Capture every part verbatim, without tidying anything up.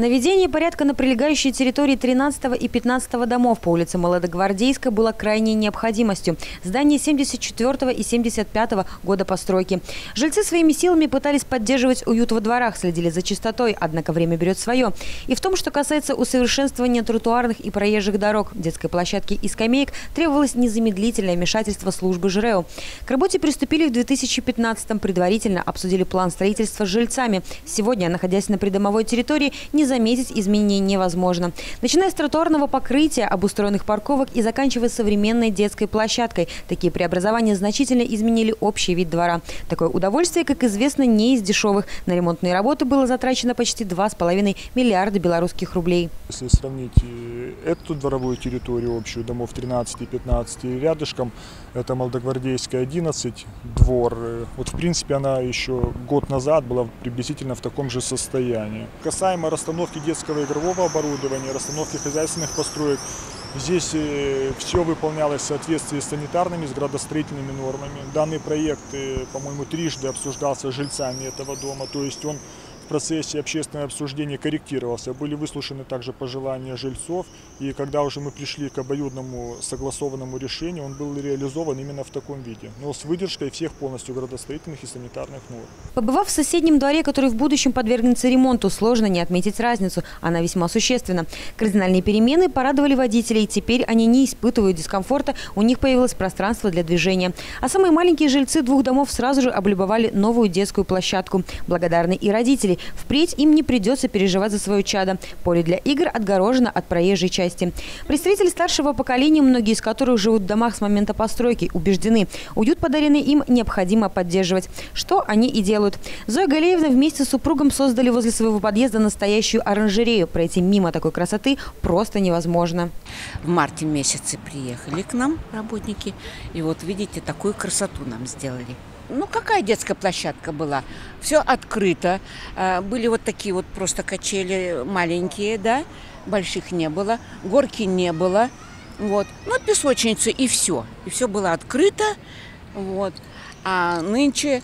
Наведение порядка на прилегающей территории тринадцатого и пятнадцатого домов по улице Молодогвардейска было крайней необходимостью. Здание семьдесят четвёртого и семьдесят пятого года постройки. Жильцы своими силами пытались поддерживать уют во дворах, следили за чистотой, однако время берет свое. И в том, что касается усовершенствования тротуарных и проезжих дорог, детской площадки и скамеек, требовалось незамедлительное вмешательство службы ЖРЭО. К работе приступили в две тысячи пятнадцатом, предварительно обсудили план строительства с жильцами. Сегодня, находясь на придомовой территории, не заметить изменений невозможно. Начиная с тротуарного покрытия, обустроенных парковок и заканчивая современной детской площадкой. Такие преобразования значительно изменили общий вид двора. Такое удовольствие, как известно, не из дешевых. На ремонтные работы было затрачено почти два с половиной миллиарда белорусских рублей. Если сравнить эту дворовую территорию общую, домов тринадцать и пятнадцать, и рядышком, это Молодогвардейская одиннадцать, двор. Вот в принципе она еще год назад была приблизительно в таком же состоянии. Касаемо расстановки детского игрового оборудования, расстановки хозяйственных построек, здесь все выполнялось в соответствии с санитарными, с градостроительными нормами. Данный проект, по-моему, трижды обсуждался жильцами этого дома, то есть он в процессе общественного обсуждения корректировался. Были выслушаны также пожелания жильцов, и когда уже мы пришли к обоюдному согласованному решению, он был реализован именно в таком виде, но с выдержкой всех полностью градостроительных и санитарных норм. Побывав в соседнем дворе, который в будущем подвергнется ремонту, сложно не отметить разницу. Она весьма существенна. Кардинальные перемены порадовали водителей. Теперь они не испытывают дискомфорта, у них появилось пространство для движения. А самые маленькие жильцы двух домов сразу же облюбовали новую детскую площадку. Благодарны и родители. Впредь им не придется переживать за свое чадо. Поле для игр отгорожено от проезжей части. Представители старшего поколения, многие из которых живут в домах с момента постройки, убеждены, уют, подаренный им, необходимо поддерживать. Что они и делают. Зоя Галеевна вместе с супругом создали возле своего подъезда настоящую оранжерею. Пройти мимо такой красоты просто невозможно. В марте месяце приехали к нам работники. И вот видите, такую красоту нам сделали. Ну, какая детская площадка была? Все открыто. Были вот такие вот просто качели маленькие, да, больших не было. Горки не было. Вот. Ну, песочницы и все. И все было открыто. Вот. А нынче,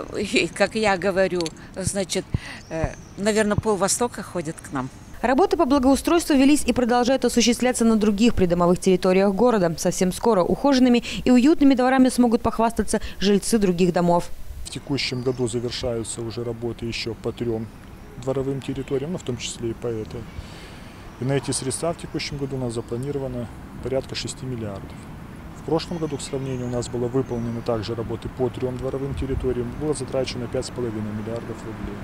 как я говорю, значит, наверное, пол-Востока ходит к нам. Работы по благоустройству велись и продолжают осуществляться на других придомовых территориях города. Совсем скоро ухоженными и уютными дворами смогут похвастаться жильцы других домов. В текущем году завершаются уже работы еще по трем дворовым территориям, ну, в том числе и по этой. И на эти средства в текущем году у нас запланировано порядка шести миллиардов. В прошлом году, к сравнению, у нас было выполнено также работы по трем дворовым территориям. Было затрачено пять с половиной миллиардов рублей.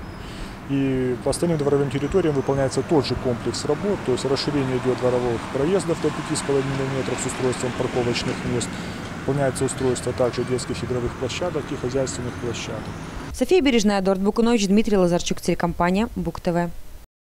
И по остальным дворовым территориям выполняется тот же комплекс работ, то есть расширение идет дворовых проездов до пяти с половиной метров с устройством парковочных мест, выполняется устройство также детских игровых площадок и хозяйственных площадок. София Бережная, Эдуард Букунович, Дмитрий Лазарчук, телекомпания БуК ТВ.